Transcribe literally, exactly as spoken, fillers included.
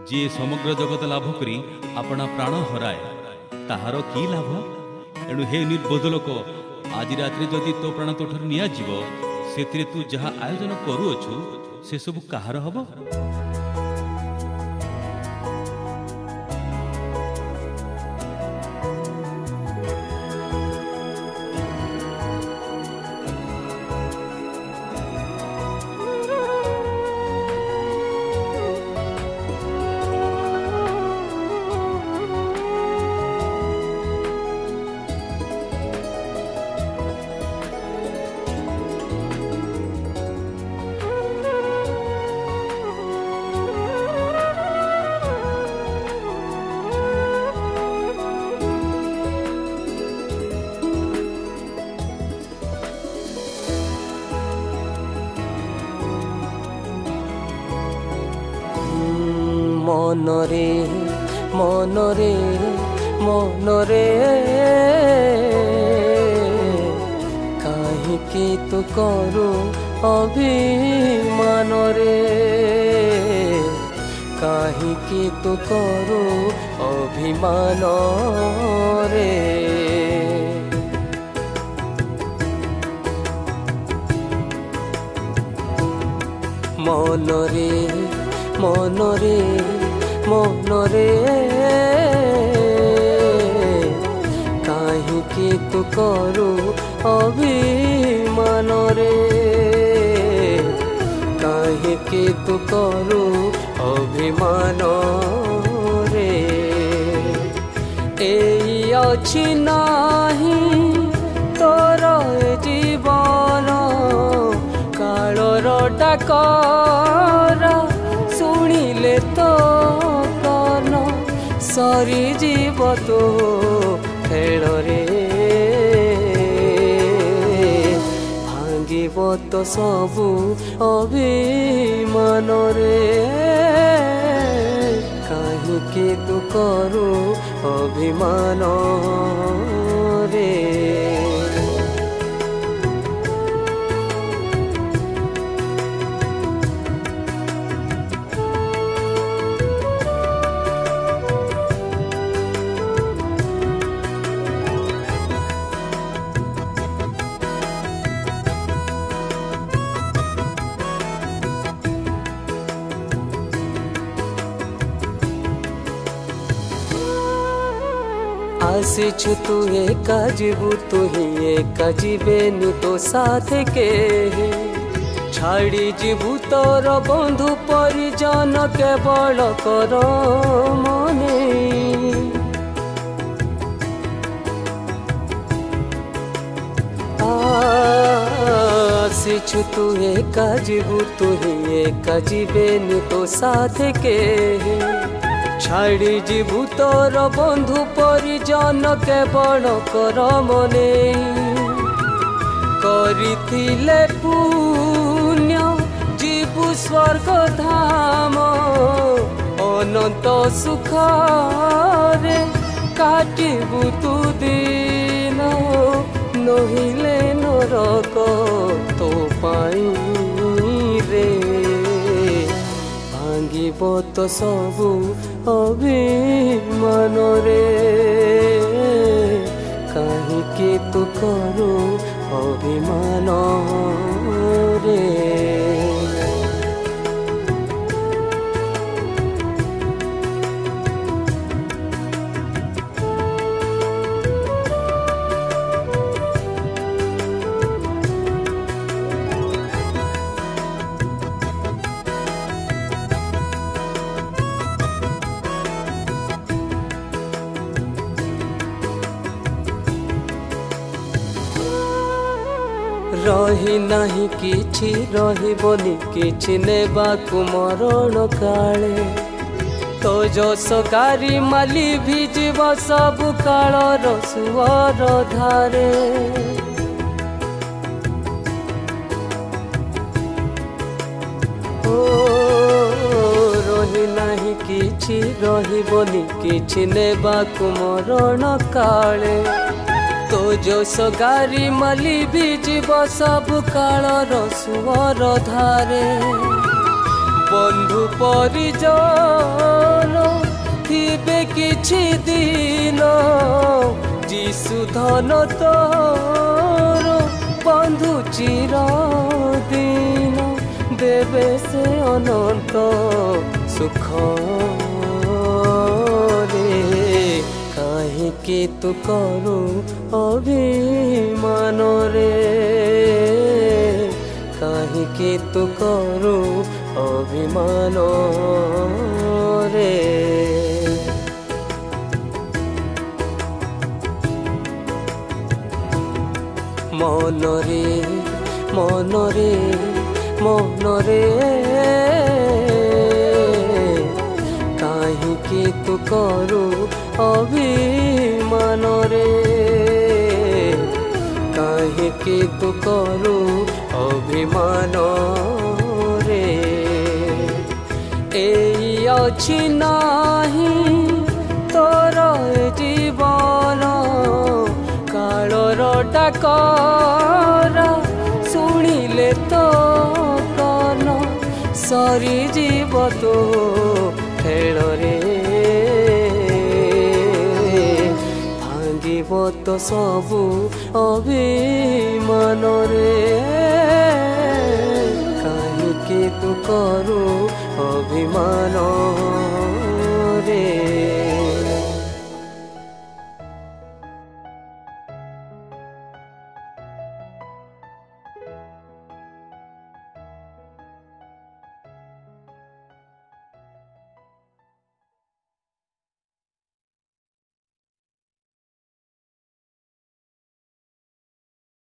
जी समग्र जगत लाभ करी अपना प्राण हराए ताहार की लाभ। एणु हे निर्बोध लोक आज रात्रि जदि तो प्राण तोठर निया जीव से तू जहाँ आयोजन करुअछु से सब कहार हब। मनरे मनरे मनरे काहिकी तू करू अभिमान रे काहिकी तू करू अभिमान रे मनरे मनरे मनरे काहिकी तू करू अभिमान रे काहिकी तू करू अभिमान रे एई अछि नाही तोर जीवन कालर डाकरा शुणिले तो कन सरी जीव तो खेल रे भांगिब तो सबू अभिमान रे काहिकी तू करू अभिमान रे। आसिछु तू एका जीवु तू ही एका जीवेनी तो साथ के छाड़ी जीवु तोर बंधु परिजन केवल कर मने आसिछु तू एका जीवु तू ही एका जीवेनी तो साथ के छाड़ी जीवु तोर बंधु परिजन केवल कर मने करिथिले पुण्य जीवु स्वर्ग धाम अनंत सुख रे काटिबु तू दिन नहिले नरक तो पाई रे भांगिब तो सबू अभिमान रे काहिकी तू करू अभिमान रे। रही नहीं किछि रहिबनी किछि नेबाकु मरण काले तो जस गारी माली भिजिब सबु कालर सुअर धारे ओ रही नहीं किछि रहिबनी किछि नेबाकु मरण काले तो जस गारी माली भिजिब सब कालर सुअर धारे बंधु परिजन थिबे किछि दिन जीशु धन तोर बंधु चिर दिन देवे से अनंत सुख रे काहे तू करू अभिमान रे काहे तू करू अभिमान रे मन रे मन रे मन रे काहे तू करू अभिमान रे काहे तू करू अभिमान रे एई अछि नाही तोर जीवन कालर डाकरा शुणिले तो कान सरी जीव तो खेल रे भांगिब तो सबु अभिमान रे काहे तू करू अभिमान।